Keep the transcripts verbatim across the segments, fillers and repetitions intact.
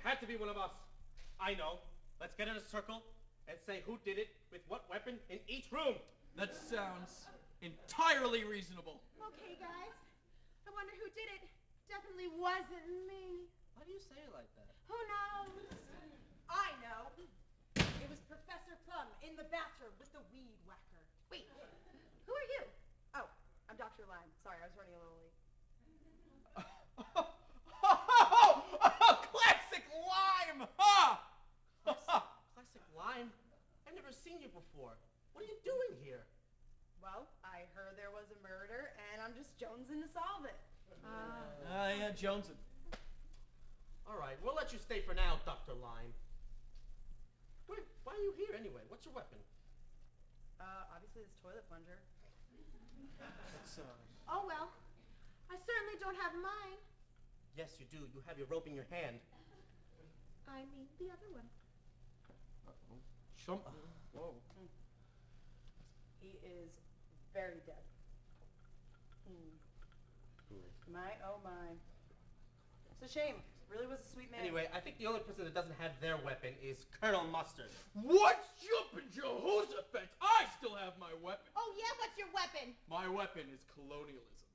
had to be one of us. I know. Let's get in a circle and say who did it with what weapon in each room. That sounds entirely reasonable. Okay, guys. I wonder who did it. Definitely wasn't me. Why do you say it like that? Who knows? I know. It was Professor Plum in the bathroom with the weed whacker. Wait, who are you? Oh, I'm Doctor Lime. Sorry, I was running a little late. Oh, oh, oh, classic Lime! Huh? Classic, classic Lime? I've never seen you before. What are you doing here? Well, I heard there was a murder, and I'm just jonesing to solve it. Ah, uh, yeah, Joneson. All right, we'll let you stay for now, Doctor Lime. Wait, why are you here anyway? What's your weapon? Uh, obviously this toilet plunger. It's, uh... Oh, well. I certainly don't have mine. Yes, you do. You have your rope in your hand. I mean the other one. Uh-oh. Jump. Whoa. Mm. He is very dead. Mm. My, oh my. It's a shame. Really was a sweet man. Anyway, I think the only person that doesn't have their weapon is Colonel Mustard. What's jumping Jehoshaphat? I still have my weapon. Oh, yeah? What's your weapon? My weapon is colonialism.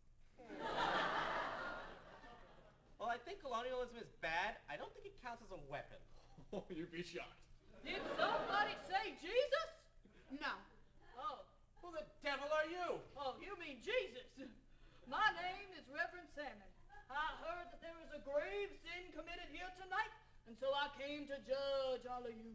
Well, I think colonialism is bad. I don't think it counts as a weapon. Oh, you'd be shocked. Did somebody say Jesus? No. Oh. Who the devil are you? Oh, you mean Jesus. My name is Reverend Salmon. I heard that there was a grave sin committed here tonight, and so I came to judge all of you.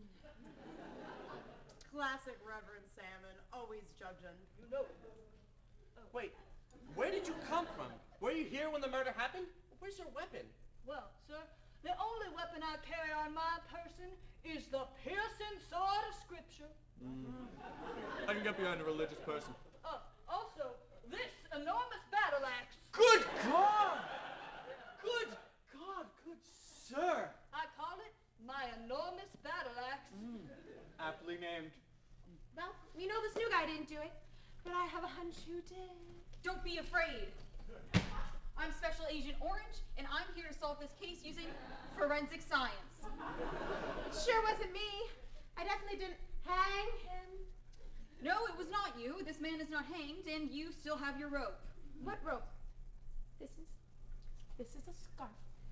Classic Reverend Salmon, always judging. You know it. Oh. Wait, where did you come from? Were you here when the murder happened? Where's your weapon? Well, sir, the only weapon I carry on my person is the piercing sword of Scripture. Mm. I can get behind a religious person. Uh, also, this enormous battle axe. Good God! Good God, good sir! I call it my enormous battle axe. Mm. Aptly named. Well, we know this new guy didn't do it, but I have a hunch who did. Don't be afraid. I'm Special Agent Orange, and I'm here to solve this case using forensic science. It sure wasn't me. I definitely didn't hang him. No, it was not you. This man is not hanged, and you still have your rope. What rope? This is... This is a scarf.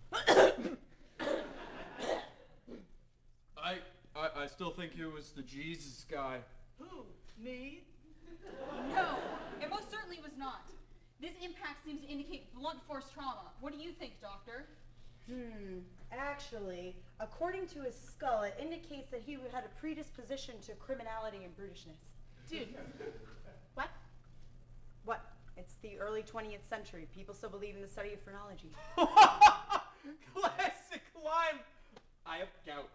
I, I I still think it was the Jesus guy. Who? Me? No, it most certainly was not. This impact seems to indicate blunt force trauma. What do you think, Doctor? Hmm. Actually, according to his skull, it indicates that he had a predisposition to criminality and brutishness. Dude. What? What? It's the early twentieth century. People still believe in the study of phrenology. Classic Lime! I have gout.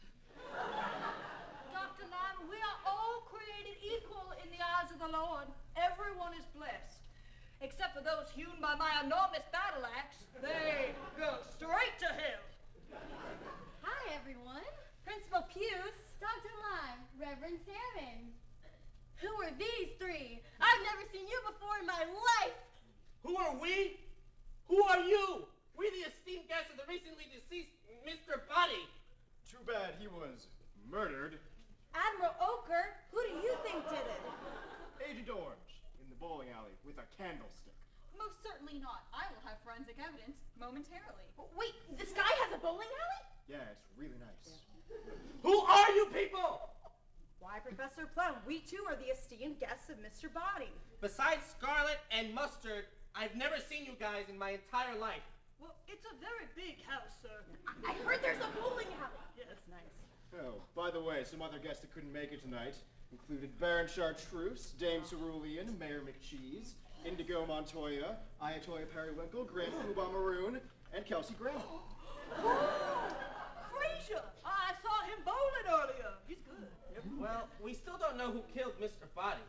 Doctor Lime, we are all created equal in the eyes of the Lord. Everyone is blessed. Except for those hewn by my enormous battle axe. They go straight to hell. Hi, everyone. Principal Puce. Doctor Lime. Reverend Salmon. Who are these three? I've never seen you before in my life. Who are we? Who are you? We're the esteemed guests of the recently deceased Mister Body. Too bad he was murdered. Admiral Oker, who do you think did it? Agent Orange, in the bowling alley with a candlestick. Most certainly not. I will have forensic evidence momentarily. Wait, this guy has a bowling alley? Yeah, it's really nice. Who are you people? Why, Professor Plum, we too are the esteemed guests of Mister Body. Besides Scarlet and Mustard, I've never seen you guys in my entire life. Well, it's a very big house, sir. I heard there's a bowling alley. Yes. That's nice. Oh, by the way, some other guests that couldn't make it tonight included Baron Chartreuse, Dame Cerulean, Mayor McCheese, Indigo Montoya, Ayatoya Periwinkle, Grand Poobah Maroon, and Kelsey Graham. Frasier! I saw him bowling earlier. He's good. Yep. Well, we still don't know who killed Mister Body.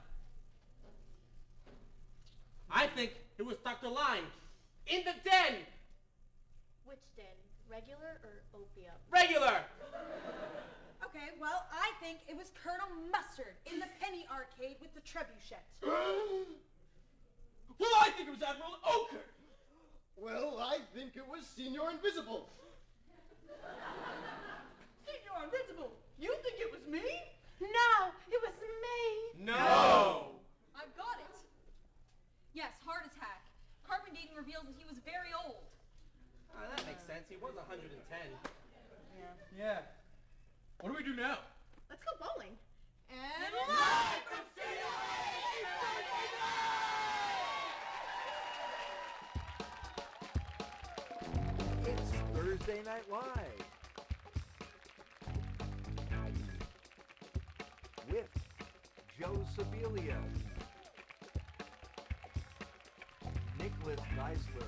I think it was Doctor Lime. In the den! Which den? Regular or opium? Regular! Okay, well, I think it was Colonel Mustard in the penny arcade with the trebuchet. Well, I think it was Admiral Oker. Well, I think it was Senior Invisible. do now? Let's go bowling. And Live from Studio A! It's Thursday Night Live with Joe Sibilia, Nicholas Geisler,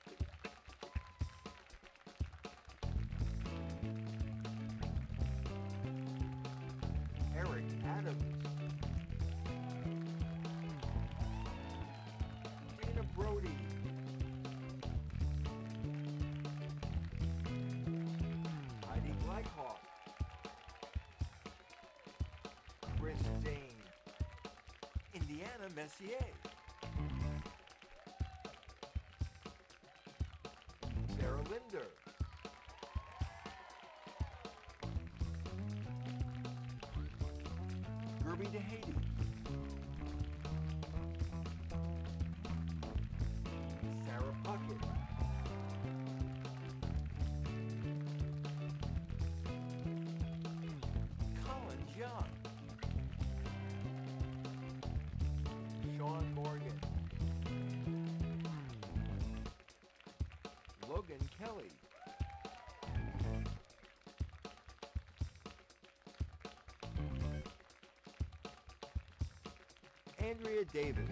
Eric Adams, Dana Brody, Heidi Gleichhoff, Chris Dane, Indiana Messier, Sarah Linder, Gerby DeHady, Sarah Puckett, Colin Young, Sean Morgan, Logan Kelly, Andrea Davis,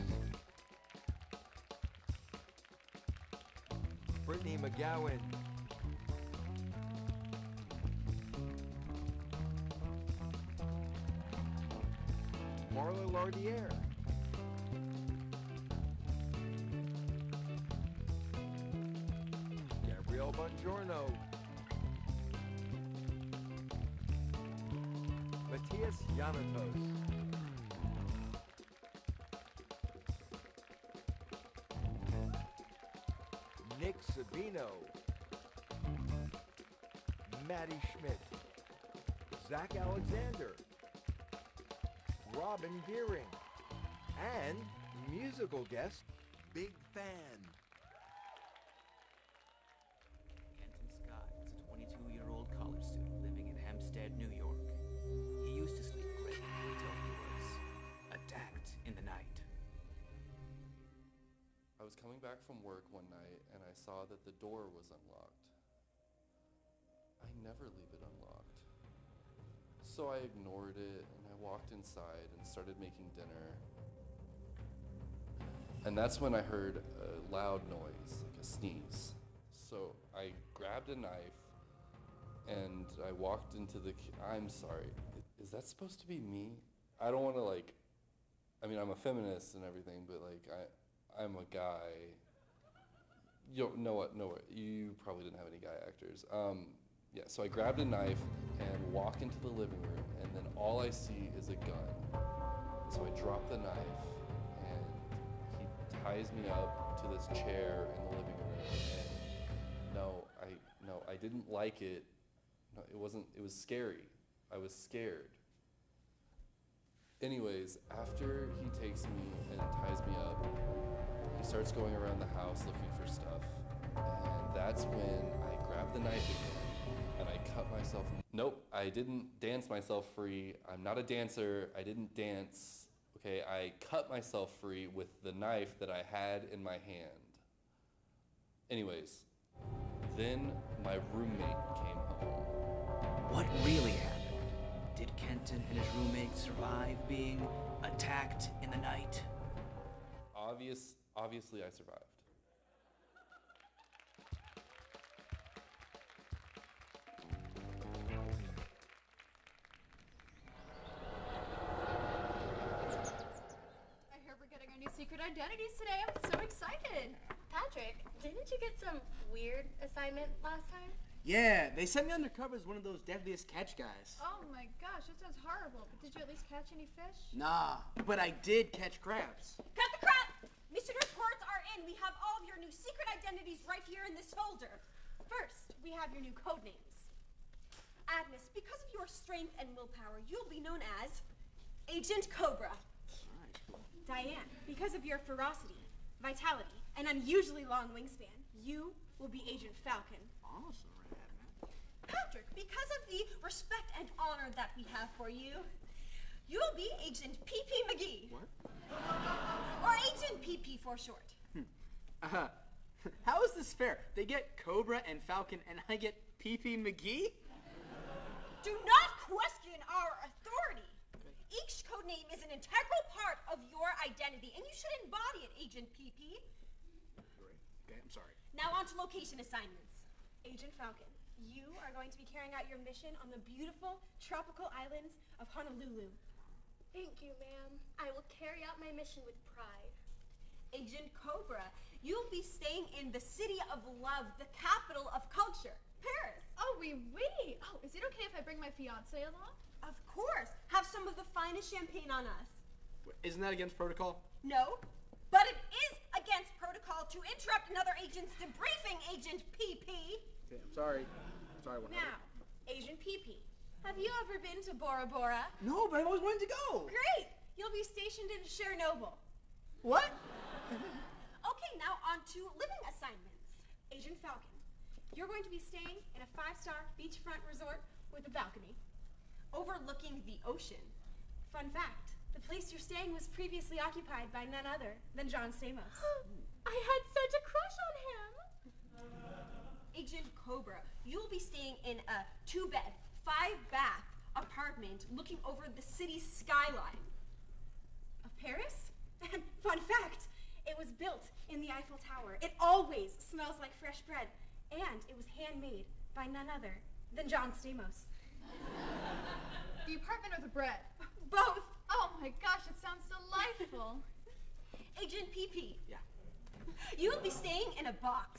Brittany McGowan, Marla Lardiere, Gabrielle Bongiorno, Matthias Yanatos, Nick Sabino, Maddie Schmidt, Zach Alexander, Robin Gearing, and musical guest, Big Fan. Kenton Scott is a twenty-two-year-old college student living in Hempstead, New York. He used to sleep great until he was attacked in the night. I was coming back from work one night and I saw that the door was unlocked. I never leave it unlocked. So I ignored it and I walked inside and started making dinner. And that's when I heard a loud noise, like a sneeze. So I grabbed a knife and I walked into the, ki- I'm sorry, is that supposed to be me? I don't want to like, I mean, I'm a feminist and everything, but like, I, I'm a guy. You don't know what, no, you probably didn't have any guy actors. Um, yeah, so I grabbed a knife and walk into the living room, and then all I see is a gun. So I drop the knife, and he ties me up to this chair in the living room. And no, I no, I didn't like it. No, it wasn't. It was scary. I was scared. Anyways, after he takes me and ties me up, he starts going around the house looking for stuff. And that's when I grab the knife again and I cut myself. Nope, I didn't dance myself free. I'm not a dancer. I didn't dance. Okay, I cut myself free with the knife that I had in my hand. Anyways, then my roommate came home. What really happened? Did Kenton and his roommate survive being attacked in the night? Obvious, obviously I survived. I hear we're getting our new secret identities today. I'm so excited. Patrick, didn't you get some weird assignment last time? Yeah, they sent me undercover as one of those deadliest catch guys. Oh my gosh, that sounds horrible. But did you at least catch any fish? Nah, but I did catch crabs. Cut the crap! Mission reports are in. We have all of your new secret identities right here in this folder. First, we have your new code names. Agnes, because of your strength and willpower, you'll be known as Agent Cobra. Alright, cool. Diane, because of your ferocity, vitality, and unusually long wingspan, you will be Agent Falcon. Awesome, right, man. Patrick, because of the respect and honor that we have for you, you'll be Agent P P McGee. What? Or Agent P P for short. Hmm. Uh, how is this fair? They get Cobra and Falcon, and I get P P McGee? Do not question our authority. Each code name is an integral part of your identity, and you should embody it, Agent P P. Okay, I'm sorry. Now on to location assignments. Agent Falcon, you are going to be carrying out your mission on the beautiful tropical islands of Honolulu. Thank you, ma'am. I will carry out my mission with pride. Agent Cobra, you'll be staying in the city of love, the capital of culture, Paris. Oh, oui, oui. Oh, is it okay if I bring my fiance along? Of course. Have some of the finest champagne on us. Wait, isn't that against protocol? No, but it is against protocol to interrupt another agent's debriefing, Agent P P. Okay, I'm sorry. I'm sorry, what Now, Agent P P, have you ever been to Bora Bora? No, but I've always wanted to go. Great. You'll be stationed in Chernobyl. What? Okay, now on to living assignments. Agent Falcon, you're going to be staying in a five-star beachfront resort with a balcony overlooking the ocean. Fun fact, the place you're staying was previously occupied by none other than John Stamos. I had such a crush on him. Agent Cobra, you'll be staying in a two-bed, five-bath apartment looking over the city skyline of Paris. And fun fact, it was built in the Eiffel Tower. It always smells like fresh bread, and it was handmade by none other than John Stamos. The apartment or the bread? Both. Oh my gosh, it sounds delightful. Agent P P. Yeah. You'll be staying in a box.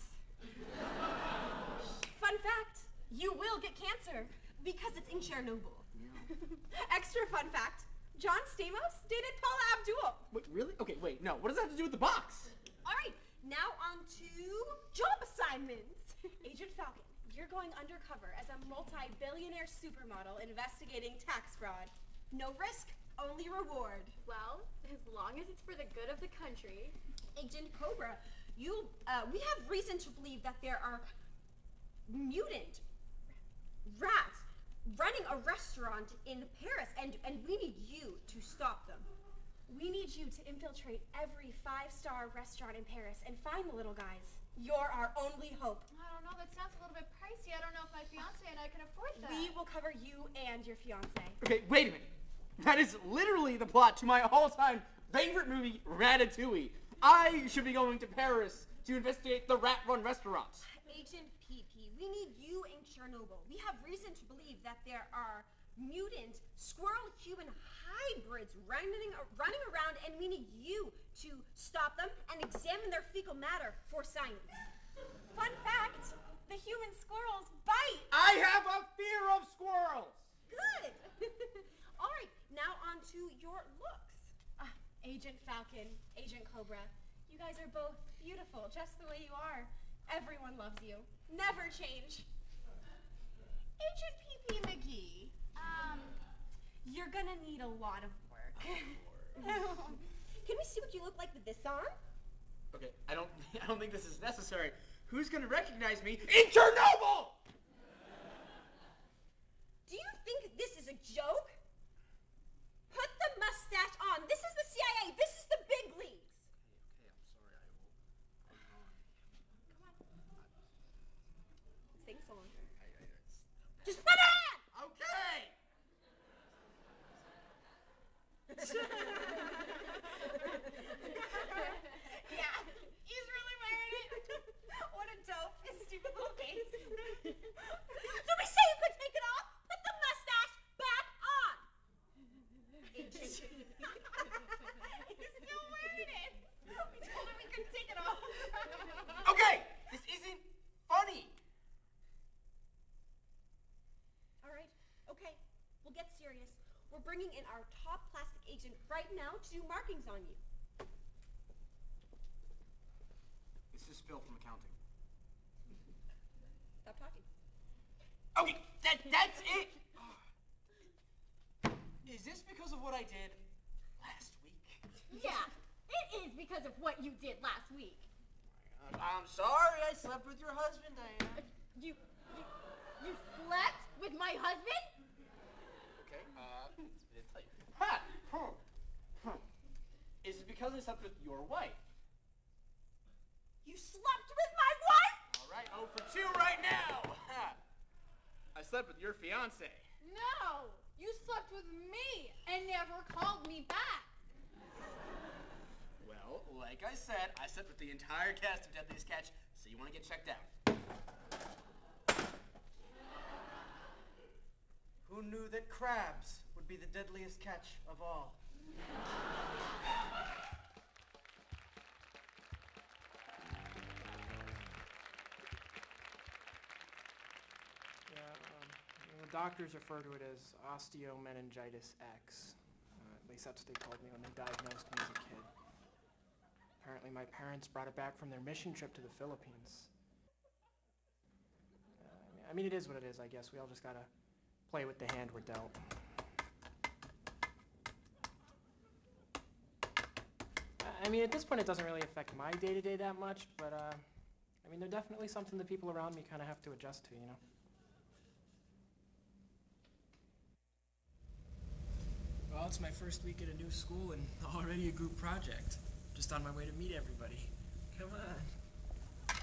Fun fact, you will get cancer because it's in Chernobyl. Extra fun fact, John Stamos dated Paula Abdul. Wait, really? Okay, wait, no. What does that have to do with the box? All right, now on to job assignments. Agent Falcon, you're going undercover as a multi-billionaire supermodel investigating tax fraud. No risk, only reward. Well, as long as it's for the good of the country. Agent Cobra, you, uh, we have reason to believe that there are mutant rats running a restaurant in Paris, and, and we need you to stop them. We need you to infiltrate every five-star restaurant in Paris and find the little guys. You're our only hope. I don't know, that sounds a little bit pricey. I don't know if my fiance and I can afford that. We will cover you and your fiance. Okay, wait a minute. That is literally the plot to my all-time favorite movie, Ratatouille. I should be going to Paris to investigate the rat-run restaurants. Agent P P, we need you in Chernobyl. We have reason to believe that there are mutant squirrel-human hybrids running, running around, and we need you to stop them and examine their fecal matter for science. Fun fact, the human squirrels bite. I have a fear of squirrels. Good. All right, now on to your looks. Uh, Agent Falcon, Agent Cobra, you guys are both beautiful, just the way you are. Everyone loves you. Never change. Agent P P McGee, um, you're gonna need a lot of work. Can we see what you look like with this on? Okay, I don't, I don't think this is necessary. Who's gonna recognize me in Chernobyl? Do you think this is a joke? Put the mustache on. This is the C I A. This is the big leagues. Okay, okay, I'm sorry. I will. Come on. Sing song. I, I, it's... Just put it on! Okay! Yeah, he's really wearing it. What a dope, his stupid little face. Did we say you could take it off? Put the mustache back on. He's still wearing it. We told him we couldn't take it off. Okay, this isn't funny. All right, okay, we'll get serious. We're bringing in our top plastic agent right now to do markings on you. This is Phil from accounting. Stop talking. Okay, that, that's it. Is this because of what I did last week? Yeah, it is because of what you did last week. I'm sorry I slept with your husband, Diana. You You slept with my husband? Okay, uh, it's like, ha! Huh. Huh. Is it because I slept with your wife? You slept with my wife? All right, oh for two right now. Ha. I slept with your fiance. No, you slept with me and never called me back. Well, like I said, I slept with the entire cast of Deadliest Catch, so you want to get checked out. Who knew that crabs would be the deadliest catch of all? Yeah, um, the doctors refer to it as osteomeningitis X. Uh, at least that's what they told me when they diagnosed me as a kid. Apparently my parents brought it back from their mission trip to the Philippines. Uh, I mean, it is what it is, I guess. We all just gotta play with the hand we're dealt. I mean, at this point, it doesn't really affect my day-to-day that much, but, uh, I mean, they're definitely something the people around me kind of have to adjust to, you know? Well, it's my first week at a new school and already a group project. Just on my way to meet everybody. Come on.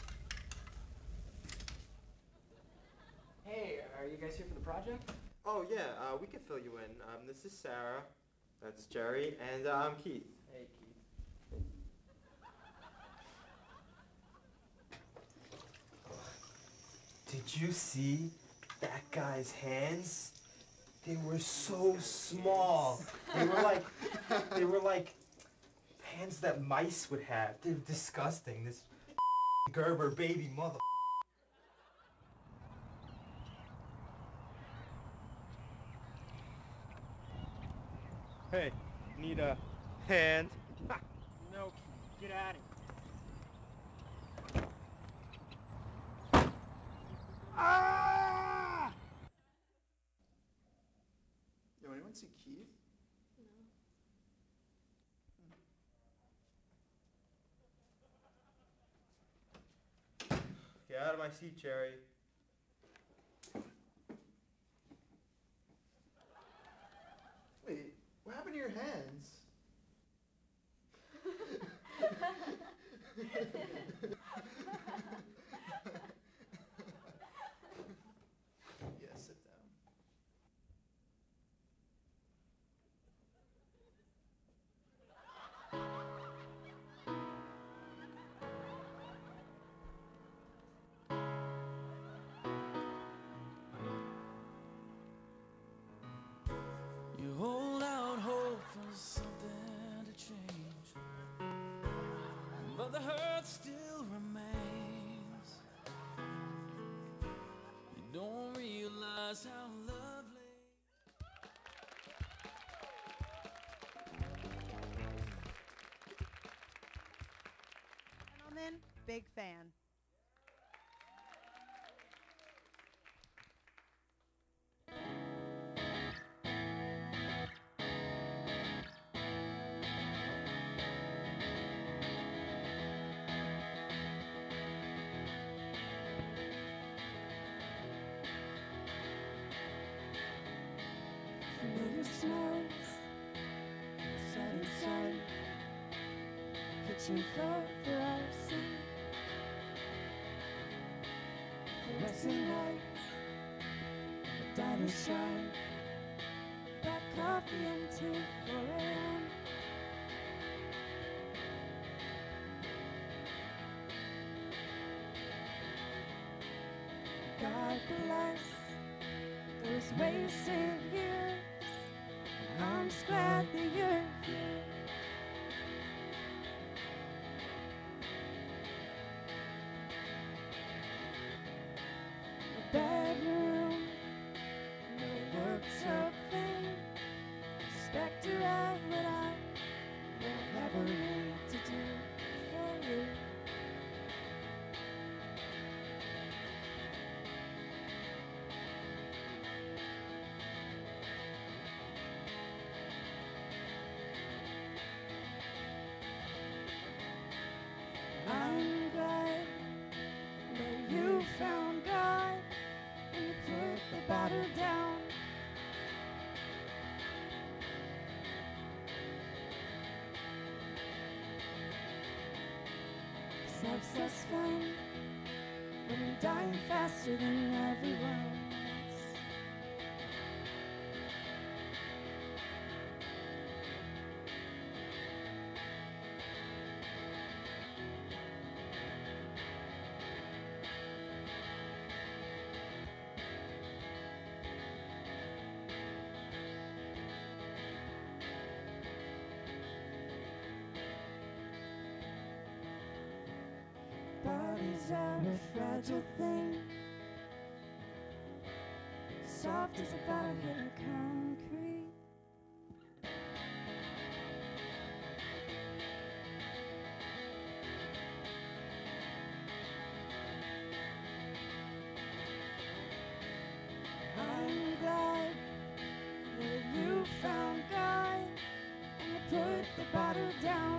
Hey, are you guys here for the project? Oh yeah, uh, we can fill you in. Um, this is Sarah, that's Jerry, and uh, I'm Keith. Hey, Keith. Did you see that guy's hands? They were so small. They were like, they were like hands that mice would have. They're disgusting. This Gerber baby mother. Hey, need a hand? No, Keith, get out of here. Ah! Yo, anyone see Keith? Get out of my seat, Jerry. Wait, what happened to your hands? Yeah, sit down. You hold out hope for something to change, but the hurt still remains. You don't realize how lovely. Gentlemen, big fan. Familiar smells, setting sun, kitchen floor for our scene, fluorescent lights, the diner shine, black coffee until four a m God bless those wasted years. I'm just glad that you're here. The bedroom, no work so clean. Spectre of what I will ever need to do for you. I'm glad that you found God. life's less fun when you're dying faster than everyone else. Bodies are a fragile thing, soft as a bottle hitting concrete. I'm glad that you found God and you put the bottle down.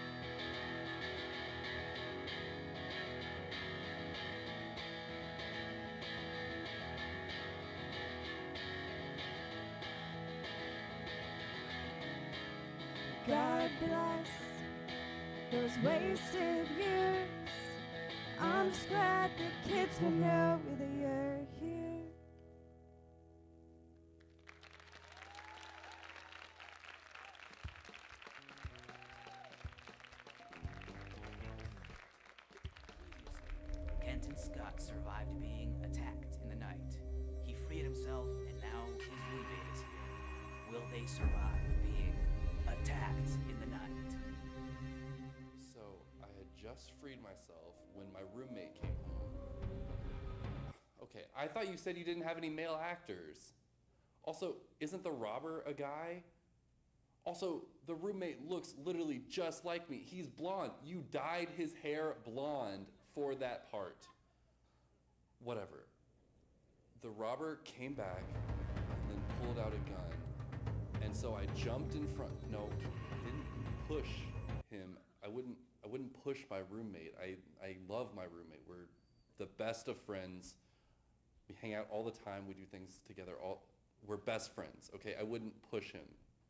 God bless those wasted years. I'm just glad the kids will know that you're here. Kenton Scott survived being attacked in the night. He freed himself, and now his roommate is here. Will they survive being attacked in the night? So, I had just freed myself when my roommate came home. Okay, I thought you said you didn't have any male actors. Also, isn't the robber a guy? Also, the roommate looks literally just like me. He's blonde. You dyed his hair blonde for that part. Whatever. The robber came back and then pulled out a gun. And so I jumped in front. No, I didn't push him. I wouldn't I wouldn't push my roommate. I, I love my roommate. We're the best of friends. We hang out all the time. We do things together. All we're best friends, okay? I wouldn't push him.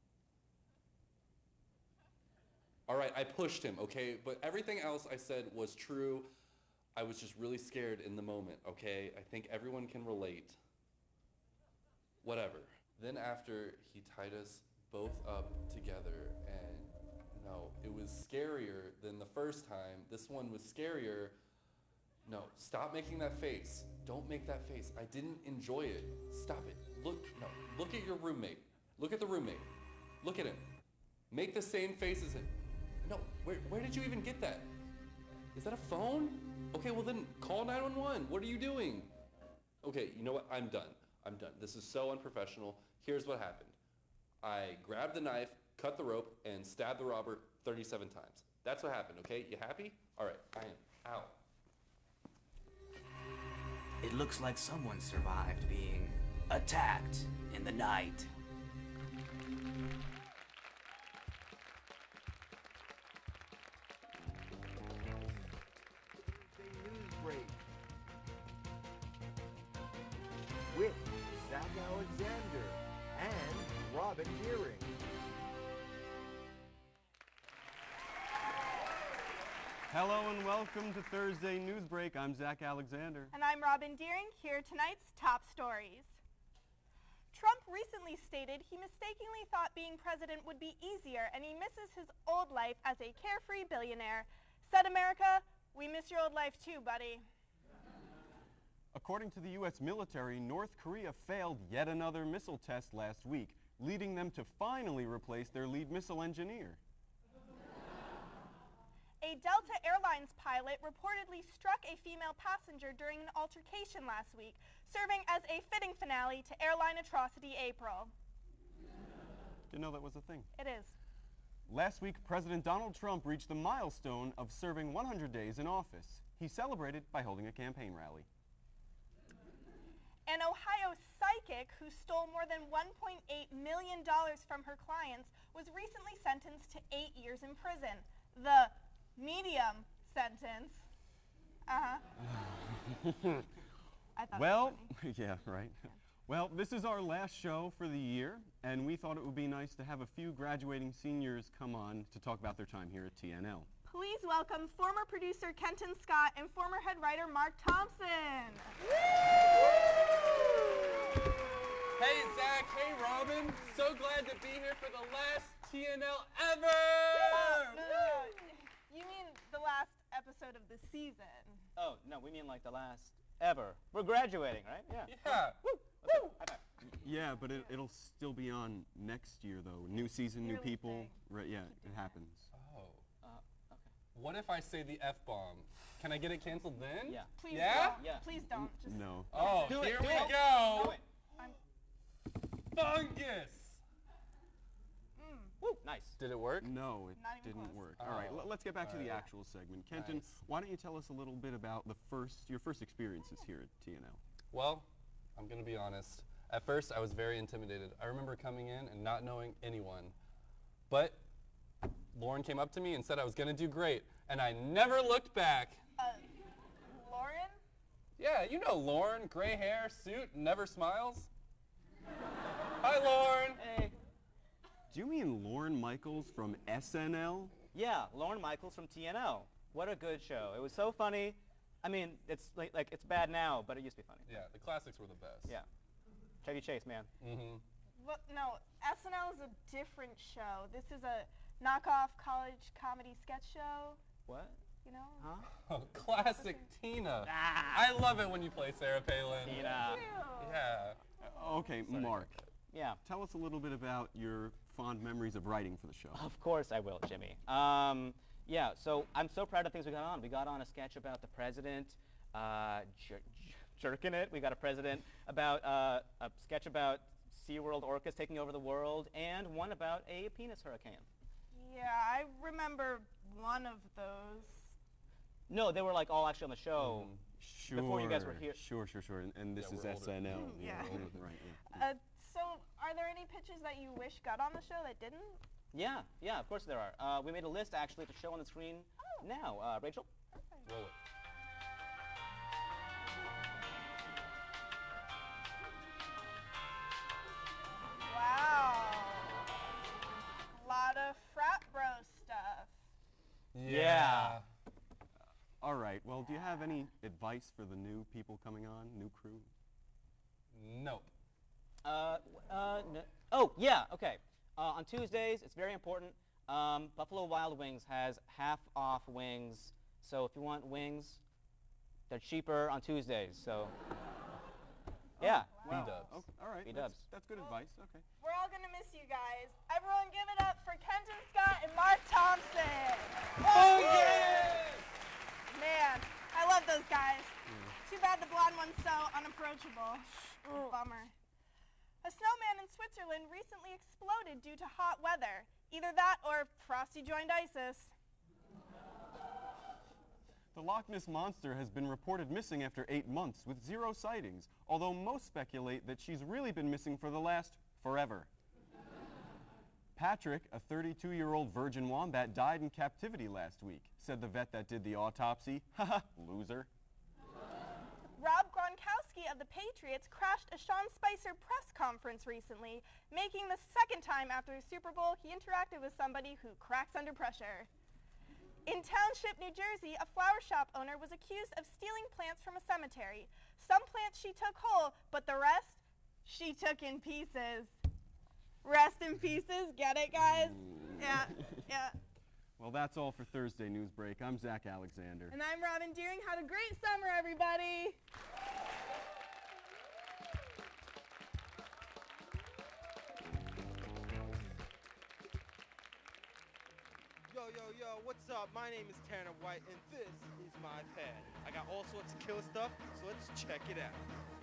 All right, I pushed him, okay? But everything else I said was true. I was just really scared in the moment, okay? I think everyone can relate. Whatever. Then after, he tied us both up together, and no, it was scarier than the first time. This one was scarier. No, stop making that face. Don't make that face. I didn't enjoy it. Stop it. Look, no, look at your roommate. Look at the roommate. Look at him. Make the same face as him. No, where, where did you even get that? Is that a phone? Okay, well then call nine one one. What are you doing? Okay, you know what? I'm done. I'm done. This is so unprofessional. Here's what happened. I grabbed the knife, cut the rope, and stabbed the robber thirty-seven times. That's what happened, okay? You happy? All right, I am out. It looks like someone survived being attacked in the night. News break with Zach Alexander and Robin Deering. Hello and welcome to Thursday Newsbreak. I'm Zach Alexander. And I'm Robin Deering. Here are tonight's top stories. Trump recently stated he mistakenly thought being president would be easier and he misses his old life as a carefree billionaire. Said America, we miss your old life too, buddy. According to the U S military, North Korea failed yet another missile test last week, leading them to finally replace their lead missile engineer. A Delta Airlines pilot reportedly struck a female passenger during an altercation last week, serving as a fitting finale to Airline Atrocity April. Didn't know that was a thing. It is. Last week, President Donald Trump reached the milestone of serving one hundred days in office. He celebrated by holding a campaign rally. An Ohio psychic who stole more than one point eight million dollars from her clients was recently sentenced to eight years in prison. The medium sentence. Uh-huh. I thought Well, yeah, right. Well, this is our last show for the year, and we thought it would be nice to have a few graduating seniors come on to talk about their time here at T N L. Please welcome former producer Kenton Scott and former head writer Mark Thompson. Hey, Zach. Hey, Robin. So glad to be here for the last T N L ever! No, no, no. You mean the last episode of the season. Oh, no, we mean like the last ever. We're graduating, right? Yeah. Yeah. Woo! Woo! High five. Yeah, but it, it'll still be on next year, though. New season, new Yearly people. thing. Right? Yeah, it happens. Oh. Uh, okay. What if I say the F-bomb? Can I get it canceled then? Yeah. Please Yeah? don't. Yeah. Please don't. Just No. Oh, Do it, here do we it. go. Do it. I'm, Fungus. mm, Woo! Nice. Did it work? No, it Not even didn't close. work. All right, Oh. l- let's get back to the Alright. actual segment. Kenton, Nice. why don't you tell us a little bit about the first, your first experiences here at T N L? Well, I'm going to be honest. At first, I was very intimidated. I remember coming in and not knowing anyone. But Lauren came up to me and said I was going to do great. And I never looked back. uh, Lauren? Yeah, you know Lauren. Gray hair, suit, never smiles. Hi, Lauren. Hey. Do you mean Lorne Michaels from S N L? Yeah, Lauren Michaels from T N L. What a good show. It was so funny. I mean, it's like, like it's bad now, but it used to be funny. Yeah, the classics were the best. Yeah. Chevy Chase, man. Mm-hmm. Well, no, S N L is a different show. This is a knockoff college comedy sketch show. What? You know? Huh? Oh, classic Tina. Ah. I love it when you play Sarah Palin. Tina. Yeah. Uh, okay, Sorry Mark. about that. Yeah. Tell us a little bit about your fond memories of writing for the show. Of course I will, Jimmy. Um, yeah, so I'm so proud of things we got on. We got on a sketch about the president uh, jer jerking it. We got a president about uh, a sketch about SeaWorld orcas taking over the world, and one about a penis hurricane. Yeah, I remember one of those. No, they were like all actually on the show Sure. before you guys were here. Sure, sure, sure. And, and this Yeah, is we're S N L. older. Mm, yeah. yeah. Right, yeah. Uh, so, are there any pitches that you wish got on the show that didn't? Yeah, yeah, of course there are. Uh, we made a list actually to show on the screen Oh. now. Uh, Rachel? Roll it. Wow. A lot of frat bro stuff. Yeah. All right. Well, do you have any advice for the new people coming on, new crew? Nope. Uh, uh, no. Oh, yeah, okay. Uh, on Tuesdays, it's very important. Um, Buffalo Wild Wings has half off wings. So if you want wings, they're cheaper on Tuesdays. So, yeah. Wow. B-dubs. Okay, all right. B-dubs. That's, that's good advice. Okay. We're all gonna miss you guys. Everyone give it up for Kenton Scott and Mark Thompson. Oh, yeah! Man, I love those guys. Too bad the blonde one's so unapproachable. Bummer. A snowman in Switzerland recently exploded due to hot weather. Either that or Frosty joined ISIS. The Loch Ness Monster has been reported missing after eight months with zero sightings, although most speculate that she's really been missing for the last forever. Patrick, a thirty-two-year-old virgin wombat, died in captivity last week, said the vet that did the autopsy. Haha, loser. Rob Gronkowski of the Patriots crashed a Sean Spicer press conference recently, making the second time after the Super Bowl he interacted with somebody who cracks under pressure. In Township, New Jersey, a flower shop owner was accused of stealing plants from a cemetery. Some plants she took whole, but the rest she took in pieces. Rest in pieces, get it, guys? Yeah, yeah. Well, that's all for Thursday News Break. I'm Zach Alexander. And I'm Robin Deering. Have a great summer, everybody. Yo, yo, yo, what's up? My name is Tanner White, and this is my pad. I got all sorts of killer stuff, so let's check it out.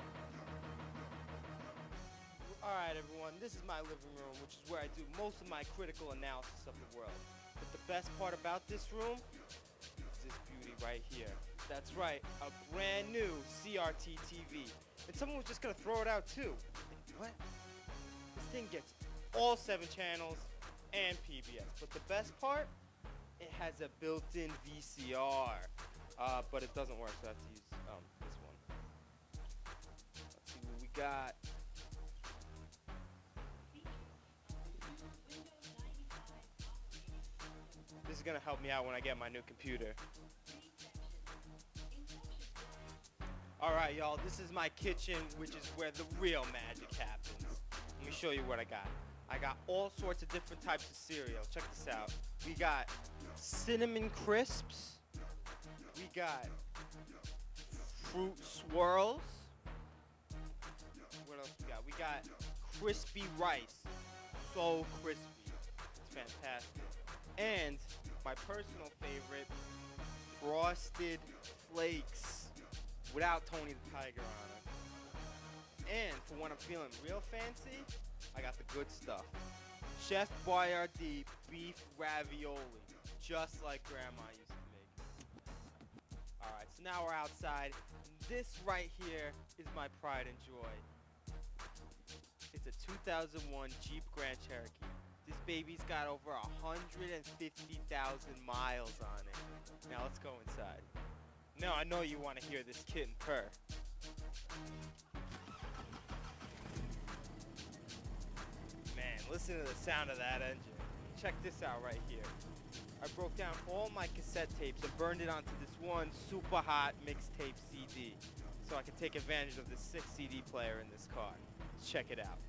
All right, everyone, this is my living room, which is where I do most of my critical analysis of the world. But the best part about this room is this beauty right here. That's right, a brand new C R T T V. And someone was just gonna throw it out too. And what? This thing gets all seven channels and P B S. But the best part, it has a built-in V C R. Uh, but it doesn't work, so I have to use um, this one. Let's see what we got. This is gonna help me out when I get my new computer. Alright, y'all, this is my kitchen, which is where the real magic happens. Let me show you what I got. I got all sorts of different types of cereal. Check this out. We got cinnamon crisps. We got fruit swirls. What else we got? We got crispy rice. So crispy. It's fantastic. And my personal favorite, Frosted Flakes without Tony the Tiger on it. And for when I'm feeling real fancy, I got the good stuff. Chef Boyardee beef ravioli, just like Grandma used to make. All right, so now we're outside. This right here is my pride and joy. It's a two thousand one Jeep Grand Cherokee. This baby's got over one hundred fifty thousand miles on it. Now let's go inside. Now I know you want to hear this kitten purr. Man, listen to the sound of that engine. Check this out right here. I broke down all my cassette tapes and burned it onto this one super hot mixtape C D so I could take advantage of this sick C D player in this car. Let's check it out.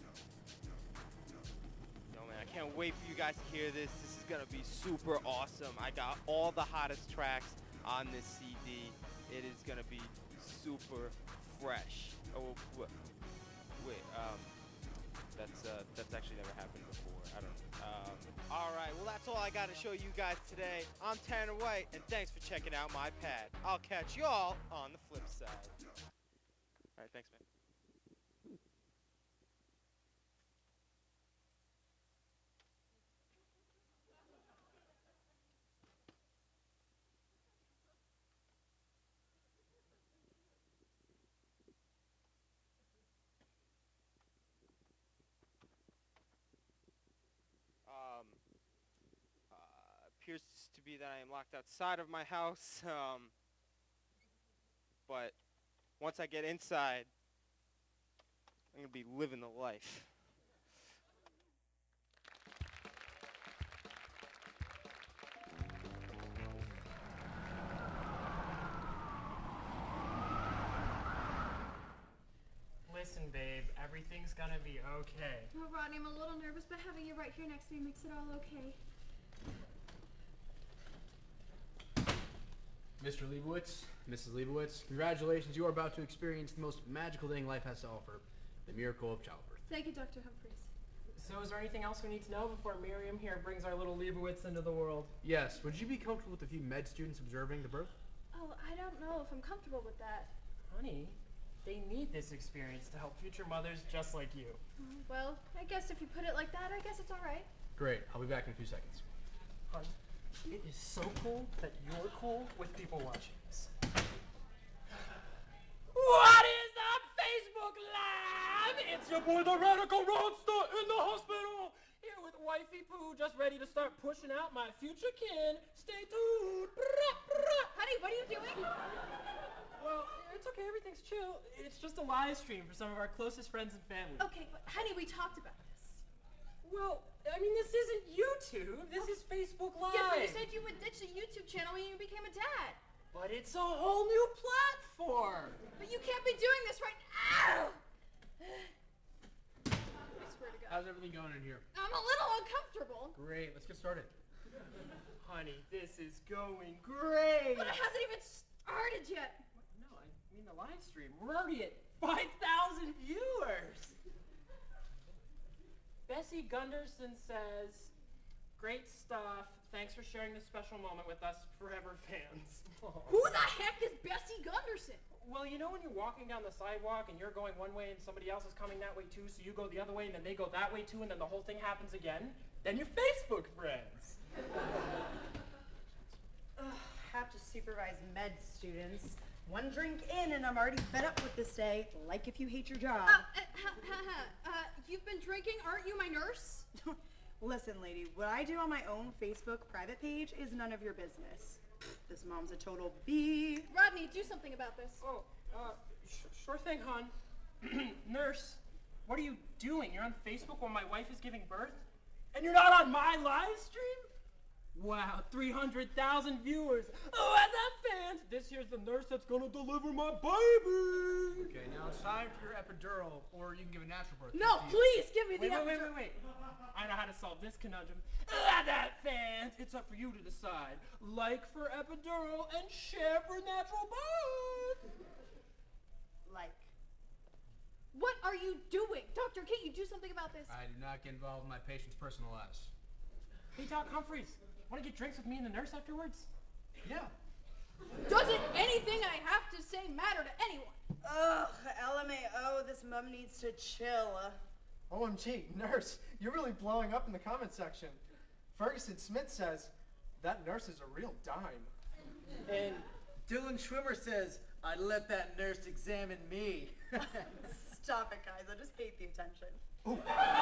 Yo, man, I can't wait for you guys to hear this. This is gonna be super awesome. I got all the hottest tracks on this C D. It is gonna be super fresh. Oh, wait, um, that's uh, that's actually never happened before. I don't know. Um, all right, well, that's all I got to show you guys today. I'm Tanner White, and thanks for checking out my pad. I'll catch y'all on the flip side. All right, thanks, man. Um, uh, appears to be that I am locked outside of my house, um, but once I get inside, I'm going to be living the life. Listen, babe, everything's gonna be okay. Oh, Rodney, I'm a little nervous, but having you right here next to me makes it all okay. Mister Leibowitz, Missus Leibowitz, congratulations. You are about to experience the most magical thing life has to offer, the miracle of childbirth. Thank you, Doctor Humphreys. So is there anything else we need to know before Miriam here brings our little Leibowitz into the world? Yes, would you be comfortable with a few med students observing the birth? Oh, I don't know if I'm comfortable with that. Honey, they need this experience to help future mothers just like you. Well, I guess if you put it like that, I guess it's all right. Great, I'll be back in a few seconds. Hon, it is so cool that you're cool with people watching this. What is up, Facebook Live? It's your boy, the Radical Roadster, in the hospital. Here with Wifey Pooh, just ready to start pushing out my future kin. Stay tuned. Honey, what are you doing? Well, it's okay. Everything's chill. It's just a live stream for some of our closest friends and family. Okay, but honey, we talked about this. Well, I mean, this isn't YouTube. This is Facebook Live. Yeah, but you said you would ditch the YouTube channel when you became a dad. But it's a whole new platform. But you can't be doing this right now. I swear to God. How's everything going in here? I'm a little uncomfortable. Great, let's get started. Honey, this is going great. But it hasn't even started yet. No, I mean the live stream. We're already at five thousand viewers. Bessie Gunderson says, great stuff. Thanks for sharing this special moment with us forever fans. Who the heck is Bessie Gunderson? Well, you know when you're walking down the sidewalk and you're going one way and somebody else is coming that way too, so you go the other way and then they go that way too, and then the whole thing happens again? Then you're Facebook friends. Ugh, have to supervise med students. One drink in and I'm already fed up with this day, like if you hate your job. Uh, uh, ha, ha, ha. Uh, you've been drinking, aren't you my nurse? Listen, lady, what I do on my own Facebook private page is none of your business. This mom's a total B. Rodney, do something about this. Oh, uh, sh sure thing, hon. Nurse, what are you doing? You're on Facebook while my wife is giving birth? And you're not on my live stream? Wow, three hundred thousand viewers. Oh, what's up, fans? This here's the nurse that's gonna deliver my baby. Okay, now it's time for your epidural, or you can give a natural birth. No, please give me the Wait, wait, wait, epidural. wait, wait. I know how to solve this conundrum. Ah, that, fans. It's up for you to decide. Like for epidural and share for natural birth. Like. What are you doing? Doctor Kate, you do something about this. I do not get involved in my patient's personal lives. Hey, Doc Humphreys, want to get drinks with me and the nurse afterwards? Yeah. Doesn't anything I have to say matter to anyone? Ugh, L M A O, this mum needs to chill. O M G, nurse, you're really blowing up in the comment section. Ferguson Smith says, that nurse is a real dime. And Dylan Schwimmer says, I'd let that nurse examine me. Stop it, guys. I just hate the attention. Ooh.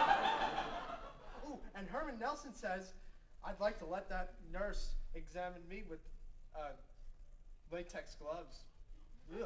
Ooh, and Herman Nelson says, I'd like to let that nurse examine me with uh, latex gloves. Ugh.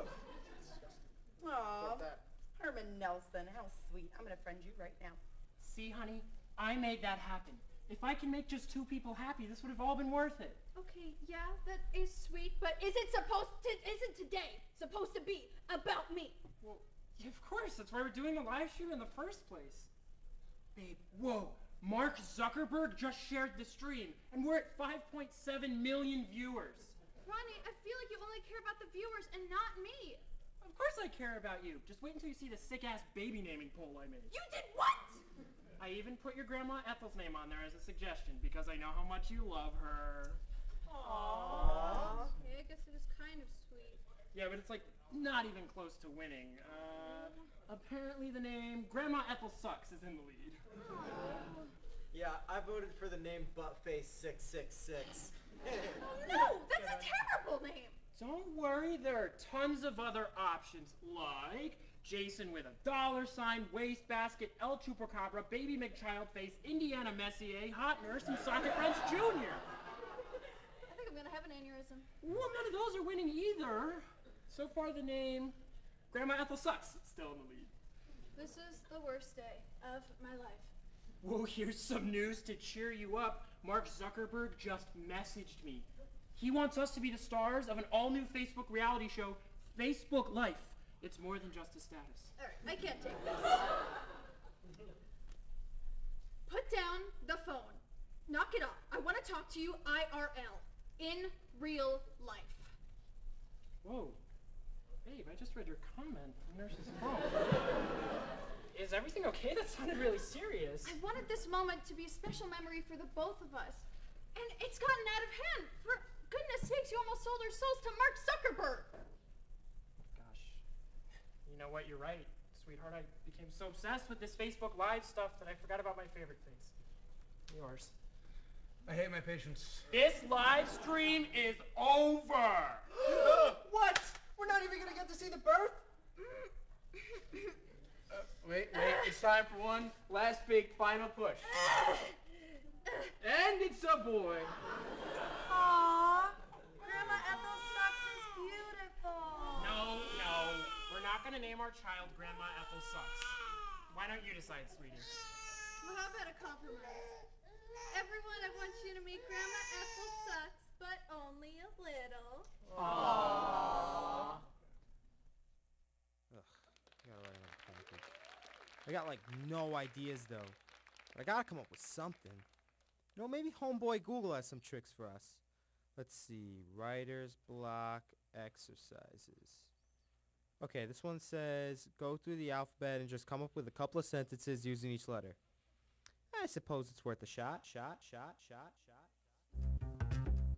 Aw, Like that. Herman Nelson, how sweet. I'm gonna friend you right now. See, honey, I made that happen. If I can make just two people happy, this would have all been worth it. Okay, yeah, that is sweet, but is it supposed to, isn't today supposed to be about me? Well, yeah, of course, that's why we're doing the live stream in the first place. Babe, whoa, Mark Zuckerberg just shared the stream, and we're at five point seven million viewers. Ronnie, I feel like you only care about the viewers and not me. Of course I care about you. Just wait until you see the sick-ass baby naming poll I made. You did what? I even put your grandma Ethel's name on there as a suggestion because I know how much you love her. Aww. Okay, I guess it is kind of sweet. Yeah, but it's like not even close to winning. Uh, apparently the name Grandma Ethel Sucks is in the lead. Yeah, I voted for the name Buttface six six six. No, that's a terrible name. Don't worry, there are tons of other options like Jason with a dollar sign, wastebasket, El Chupacabra, Baby McChildface, Indiana Messier, Hot Nurse, and Socket Wrench Junior I think I'm gonna have an aneurysm. Well, none of those are winning either. So far, the name Grandma Ethel Sucks is still in the lead. This is the worst day of my life. Whoa, here's some news to cheer you up. Mark Zuckerberg just messaged me. He wants us to be the stars of an all-new Facebook reality show, Facebook Life. It's more than just a status. All right, I can't take this. Put down the phone. Knock it off. I want to talk to you I R L, in real life. Whoa. Babe, I just read your comment on Nurse's phone. Is everything okay? That sounded really serious. I wanted this moment to be a special memory for the both of us. And it's gotten out of hand. For goodness sakes, you almost sold our souls to Mark Zuckerberg. Gosh. You know what? You're right, sweetheart. I became so obsessed with this Facebook Live stuff that I forgot about my favorite things. Yours. I hate my patients. This live stream is over. What? We're not even gonna get to see the birth? Uh, wait, wait, it's time for one last big final push. And it's a boy. Aww, Grandma Ethel Sucks is beautiful. No, no, we're not gonna name our child Grandma Ethel Sucks. Why don't you decide, sweetie? Well, how about a compromise? Everyone, I want you to meet Grandma Ethel Sucks, but only a little. Aww. Ugh, I gotta write another package. I got like no ideas though. But I gotta come up with something. You know, maybe homeboy Google has some tricks for us. Let's see, writer's block exercises. Okay, this one says go through the alphabet and just come up with a couple of sentences using each letter. I suppose it's worth a shot. Shot, shot, shot, shot.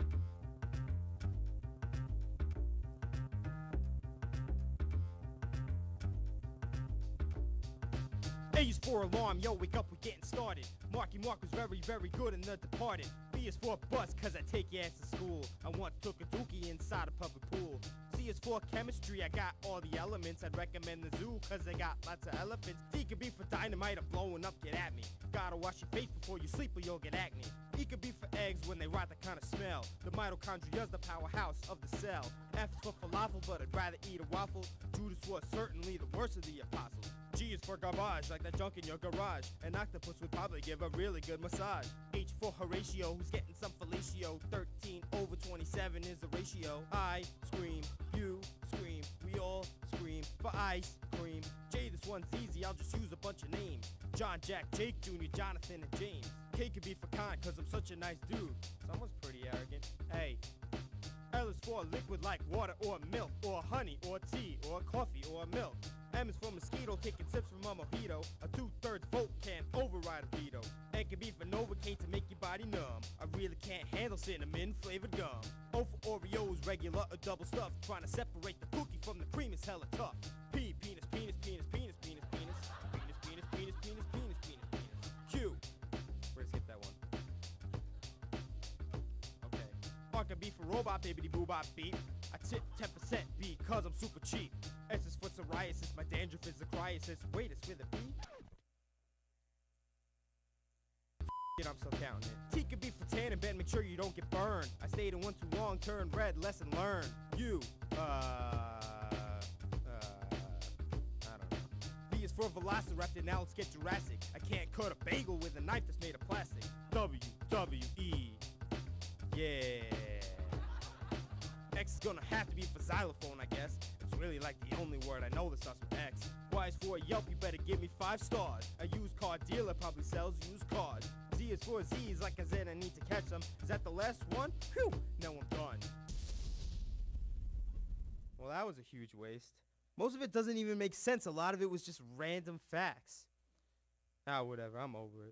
A is for alarm, yo, wake up, we're getting started. Marky Mark was very, very good in The Departed. B is for bus, cause I take your ass to school. I once took a dookie inside a public pool. C is for chemistry, I got all the elements. I'd recommend the zoo, cause they got lots of elephants. D could be for dynamite or blowing up, get at me. Gotta wash your face before you sleep or you'll get acne. E could be for eggs when they rot the kind of smell. The mitochondria's the powerhouse of the cell. F is for falafel, but I'd rather eat a waffle. Judas was certainly the worst of the apostles. G is for garbage, like that junk in your garage. An octopus would probably give a really good massage. H H for Horatio, who's getting some fellatio. thirteen over twenty-seven is the ratio. I scream, you scream, we all scream for ice cream. J, this one's easy, I'll just use a bunch of names. John, Jack, Jake, Junior, Jonathan, and James. K could be for kind, cause I'm such a nice dude. Someone's pretty arrogant. Hey. L is for liquid like water or milk, or honey, or tea, or coffee, or milk. M is for mosquito, taking sips from a mojito. A two-thirds vote can't override a veto. N can be for Novocaine to make your body numb. I really can't handle cinnamon-flavored gum. O for Oreos, regular or double stuffed. Trying to separate the cookie from the cream is hella tough. P, penis, penis, penis, penis, penis, penis. Penis, penis, penis, penis, penis, penis, penis. Q. We're gonna skip that one. Okay. R can be for robot, bibbidi boobop beep. I tip ten percent because I'm super cheap. S is for psoriasis, my dandruff is a crisis. Wait, it's with a B? F it, I'm still counting it. T could be for tan and bed, make sure you don't get burned. I stayed in one too long, turn red, lesson learned. U, uh, uh, I don't know. V is for velociraptor, now let's get Jurassic. I can't cut a bagel with a knife that's made of plastic. W, W, E, yeah. X is gonna have to be for xylophone, I guess. It's really like the only word I know that starts with X. Y is for Yelp, you better give me five stars. A used car dealer probably sells used cars. Z is for Z's, like I said, I need to catch them. Is that the last one? Phew, no, I'm done. Well, that was a huge waste. Most of it doesn't even make sense. A lot of it was just random facts. Ah, whatever, I'm over it.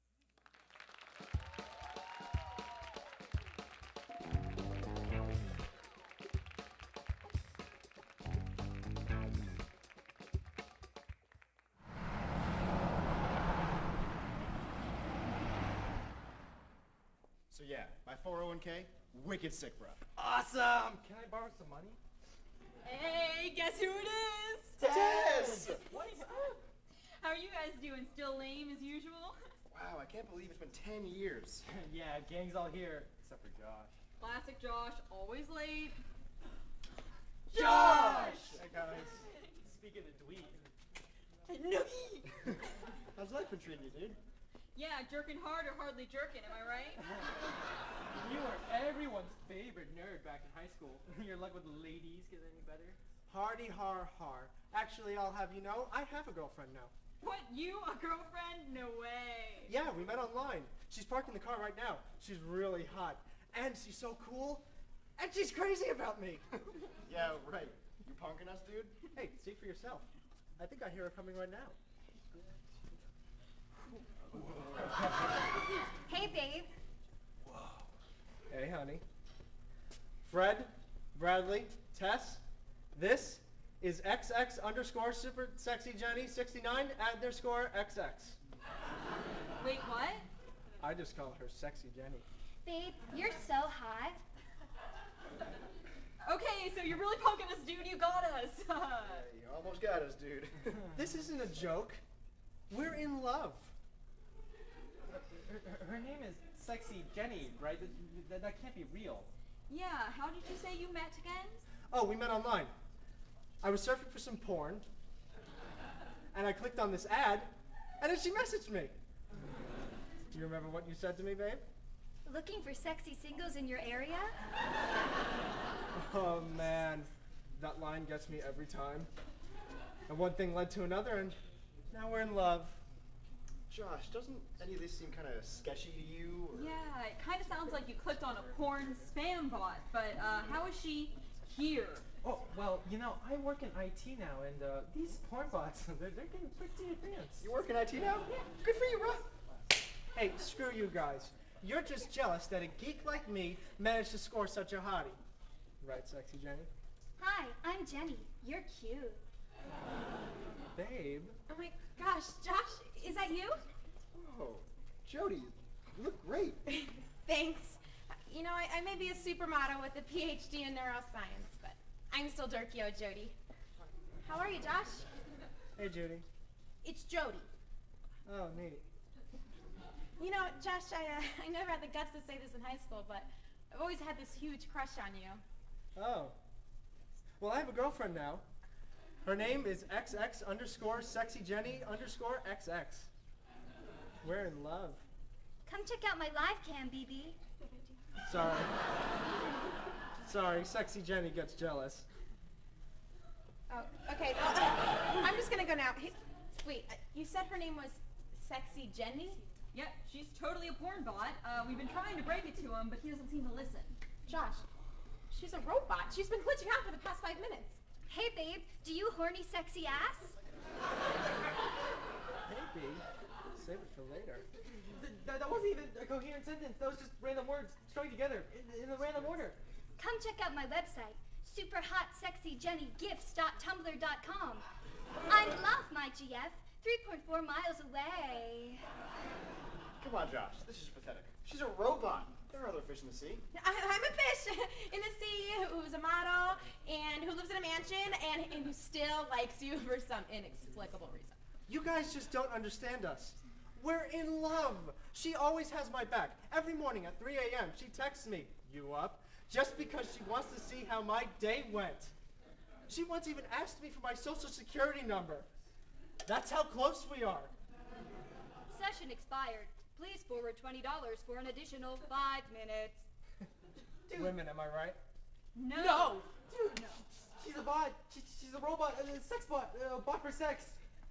So yeah, my four oh one K, wicked sick, bro. Awesome! Can I borrow some money? Hey, guess who it is? Tess! What is up? How are you guys doing? Still lame as usual? Wow, I can't believe it's been ten years. Yeah, gang's all here, except for Josh. Classic Josh, always late. Josh! Hey guys, speaking of dweeb. Noogie! How's life been treating you, dude? Yeah, jerking hard or hardly jerking, am I right? You were everyone's favorite nerd back in high school. Your luck with ladies get any better? Hardy har har. Actually, I'll have you know, I have a girlfriend now. What, you, a girlfriend? No way. Yeah, we met online. She's parked in the car right now. She's really hot. And she's so cool. And she's crazy about me. Yeah, right. You punking us, dude? Hey, see for yourself. I think I hear her coming right now. Hey, babe. Hey, honey. Fred, Bradley, Tess, this is X X underscore super sexy Jenny sixty-nine underscore X X. Wait, what? I just call her sexy Jenny. Babe, you're so hot. Okay, so you're really punking us, dude. You got us. You almost got us, dude. This isn't a joke. We're in love. Her, her, her name is Sexy Jenny, right? That, that, that can't be real. Yeah, how did you say you met again? Oh, we met online. I was surfing for some porn, and I clicked on this ad, and then she messaged me. Do you remember what you said to me, babe? Looking for sexy singles in your area? Oh, man. That line gets me every time. And one thing led to another, and now we're in love. Josh, doesn't any of this seem kind of sketchy to you? Or? Yeah, it kind of sounds like you clicked on a porn spam bot, but uh, how is she here? Oh, well, you know, I work in I T now, and uh, these porn bots, they're, they're getting pretty advanced. You work in I T now? Yeah. Good for you, bro. Hey, screw you guys. You're just jealous that a geek like me managed to score such a hottie. Right, sexy Jenny? Hi, I'm Jenny. You're cute. Babe. Oh my gosh, Josh, is that you? Oh, Jody, you look great. Thanks. You know, I, I may be a supermodel with a P H D in neuroscience, but I'm still Dirkio Jody. How are you, Josh? Hey, Judy. It's Jody. Oh, neat. You know, Josh, I, uh, I never had the guts to say this in high school, but I've always had this huge crush on you. Oh. Well, I have a girlfriend now. Her name is X X underscore sexy Jenny underscore X X. We're in love. check out my live cam, B B. Sorry. Sorry, Sexy Jenny gets jealous. Oh, okay. Well, uh, I'm just gonna go now. Hey, wait, uh, you said her name was Sexy Jenny? Yep, she's totally a porn bot. Uh, we've been trying to break it to him, but he doesn't seem to listen. Josh, she's a robot. She's been glitching out for the past five minutes. Hey, babe, do you horny sexy ass? Hey, B. Save it for later. Th that, that wasn't even a coherent sentence. That was just random words strung together in, in a random order. Come check out my website, super hot sexy jenny gifts dot tumblr dot com. I love my G F, three point four miles away. Come on, Josh. This is pathetic. She's a robot. There are other fish in the sea. I, I'm a fish in the sea who's a model and who lives in a mansion and, and who still likes you for some inexplicable reason. You guys just don't understand us. We're in love. She always has my back. Every morning at three A M she texts me, "You up?" just because she wants to see how my day went. She once even asked me for my social security number. That's how close we are. Session expired. Please forward twenty dollars for an additional five minutes. Women, am I right? No. No! Dude, no. She's a bot. She, she's a robot. A sex bot. A bot for sex.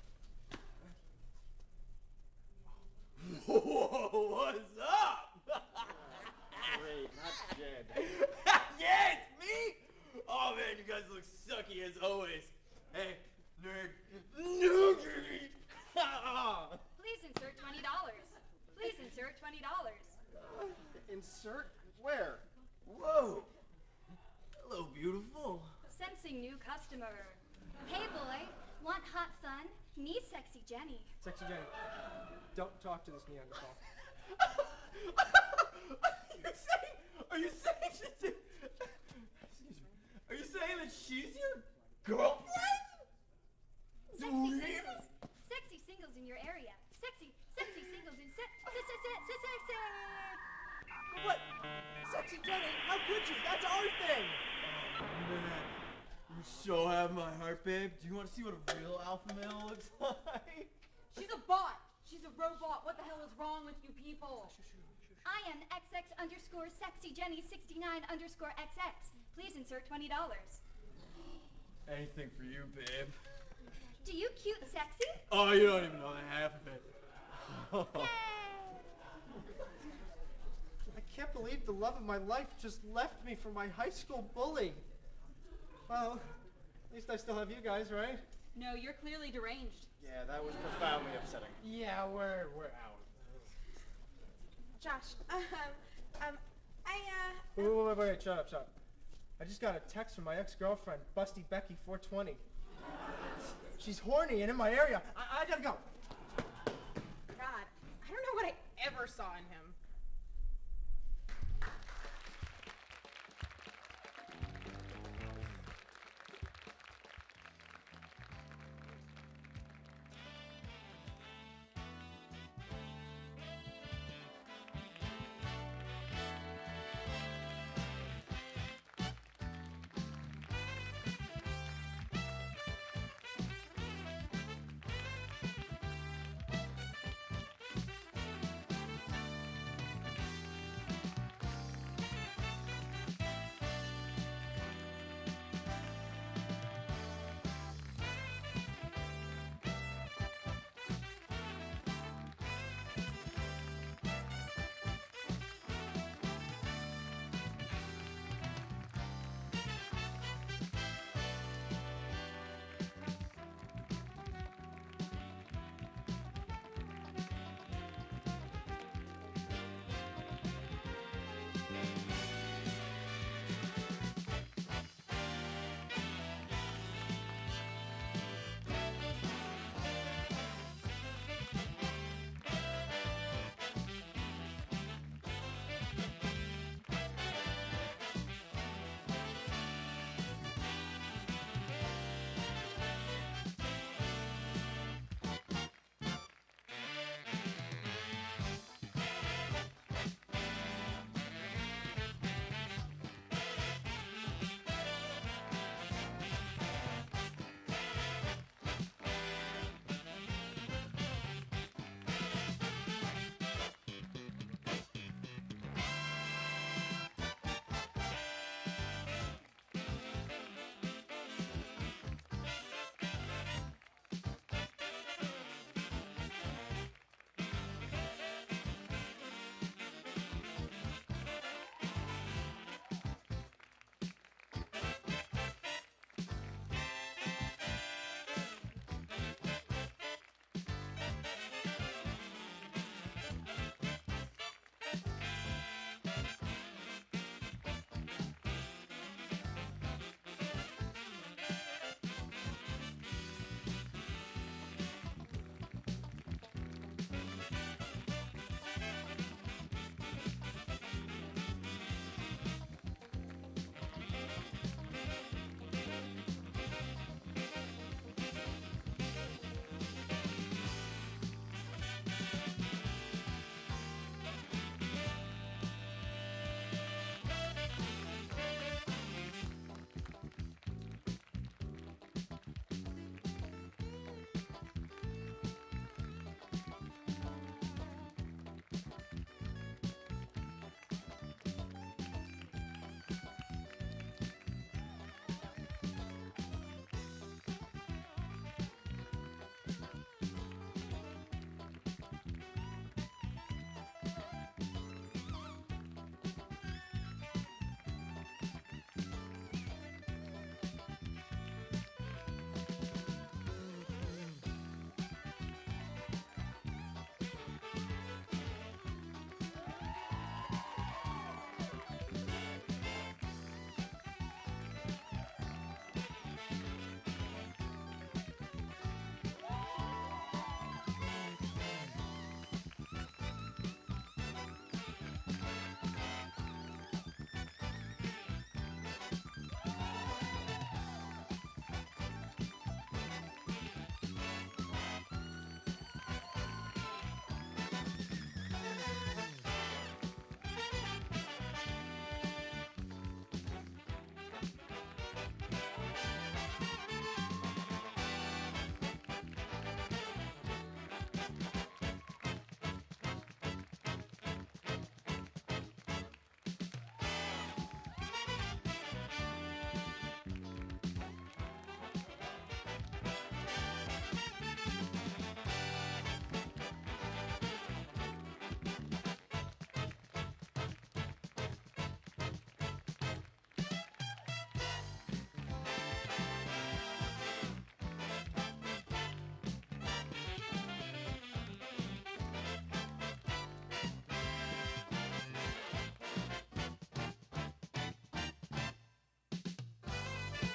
Whoa, what's up? Great, not Jed. Yeah, it's me! Oh man, you guys look sucky as always. Hey, nerd. Nerd! Please insert twenty dollars. Please insert twenty dollars. Insert where? Whoa. Hello, beautiful. Sensing new customer. Hey boy, want hot fun? Me sexy Jenny. Sexy Jenny, don't talk to this Neanderthal. Are you saying, are you saying she's, excuse me, are you saying that she's your girlfriend? Sexy singles. Sexy singles in your area. Sexy, sexy singles in se- se- se- se- se- sexy. What? Sexy Jenny, how could you? That's our thing. Man, you so have my heart, babe. Do you want to see what a real alpha male looks like? She's a bot. She's a robot. What the hell is wrong with you people? I am xx underscore sexy Jenny sixty-nine underscore xx. Please insert twenty dollars. Anything for you, babe. Do you cute sexy? Oh, you don't even know the half of it. I can't believe the love of my life just left me for my high school bully. Well, at least I still have you guys, right? No, you're clearly deranged. Yeah, that was profoundly upsetting. Yeah, we're we're out. Josh, um, um, I, uh... Wait, wait, wait, wait, shut up, shut up. I just got a text from my ex-girlfriend, Busty Becky four twenty. She's horny and in my area. I, I gotta go. God, I don't know what I ever saw in him.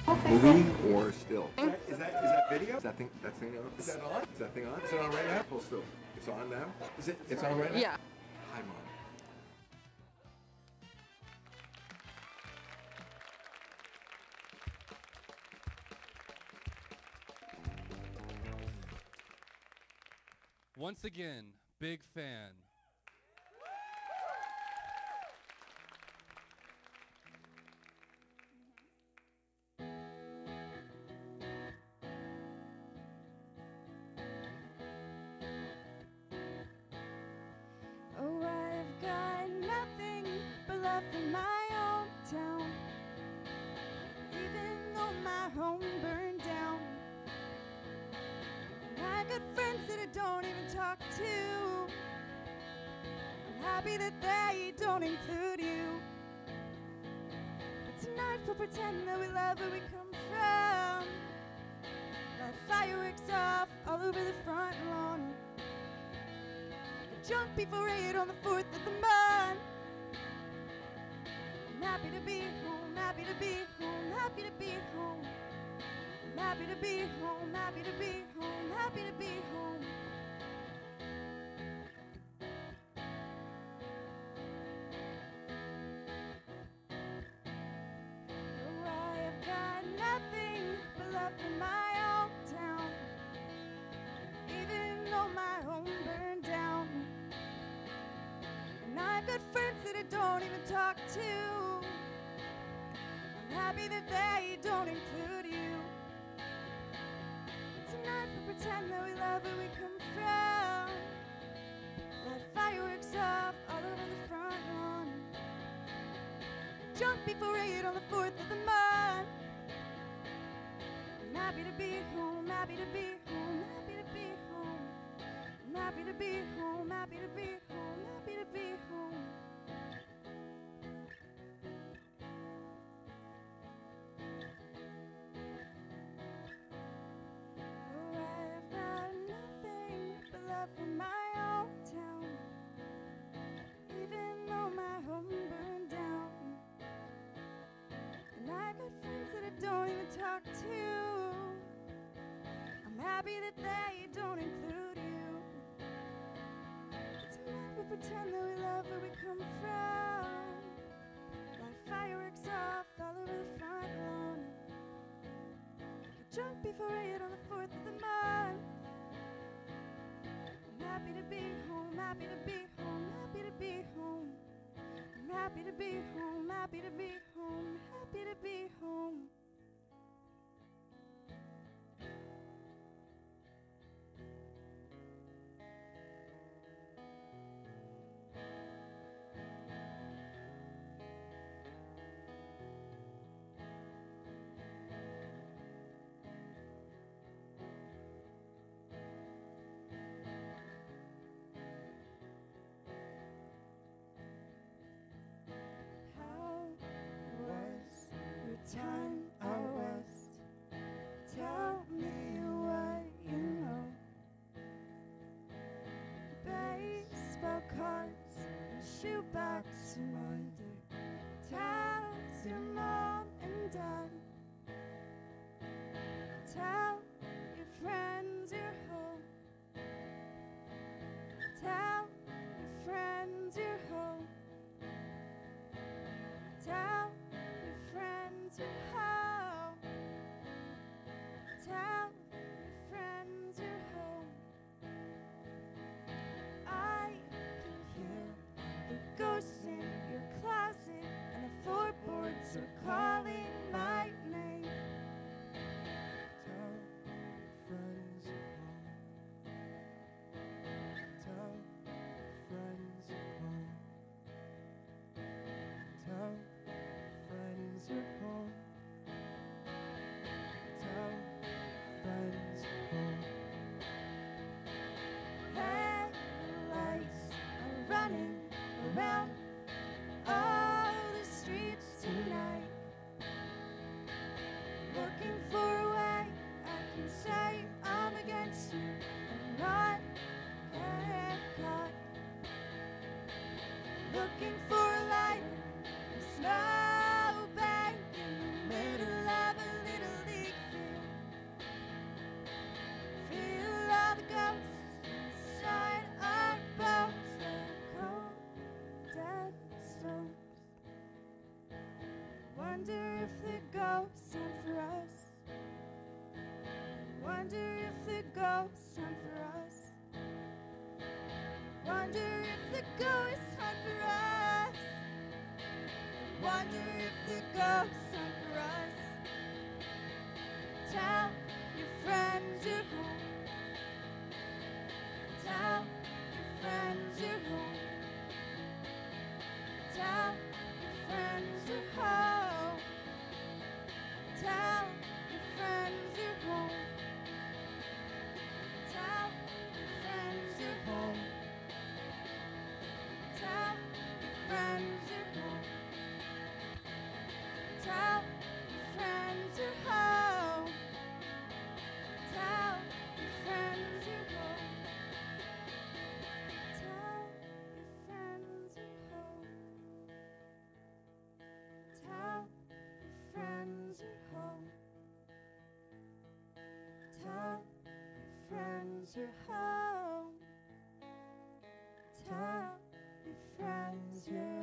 Movie or still? Is that, is that is that video? Is that thing that thing on? Is that on? Is that thing on? Is it on right now? Hold still. It's on now. Is it? It's on right now. Yeah. Hi, Mom. Once again, big fan. Oh, I've got nothing but love for my own town. Even though my home burned down, and I got friends that I don't even talk to. I'm happy that they don't include you. But tonight we'll pretend that we love where we come from. Light fireworks off all over the front lawn. Drunk before eight on the fourth of the month. I'm happy to be home, happy to be home, happy to be home. I'm happy to be home, happy to be home, happy to be home. Oh, I have got nothing but love for my own town. Even though my home burned down, and I've got friends that I don't even talk to. I'm happy that they don't include you. But tonight we'll pretend that we love where we come from. Light fireworks off all over the front lawn. Drunk before eight on the fourth of the month. I'm happy to be home, happy to be home, happy to be home. I'm happy to be home, happy to be home, happy to be home. Oh, I've got nothing but love for my own town. Even though my home burned down, and I got friends that I don't even talk to. I'm happy that they don't include you. Tonight we'll pretend that we love where we come from. Light fireworks off all over the front lawn. Get drunk before eight on the fourth of the month. I'm happy to be home, happy to be home, happy to be home. I'm happy to be home, happy to be home, happy to be home. How was your time out west? Tell me what you know. Baseball cards and shoebox reminder tells your mom and dad. Tell your friends you're home. Tell your friends you're home. Tell your friends you're home. Tell your friends you're home. I can hear the ghosts in your closet, and the floorboards are calling my name. Tell your friends you're home. Tell your friends you're home. Tell friends you're home. Tell friends you're home. Headlights are running around all the streets tonight, looking for a way I can say I'm against you and not get caught. Looking for a light, a snowbank in the middle of a little Wonder if the ghosts hunt for us. Wonder if the ghosts hunt for us. Wonder if the ghosts hunt for us. Wonder if the ghosts hunt for us. Tell your friends you're home. Tell your friends you're home. Tell your friends you're home. Tell your friends you're home. Tell your friends you're home. Tell your friends you're home. Tell your friends you're home. Tell your friends you're home. Tell your friends you're home. Tell your friends you're home. Tell your friends you're home. Tell your friends you're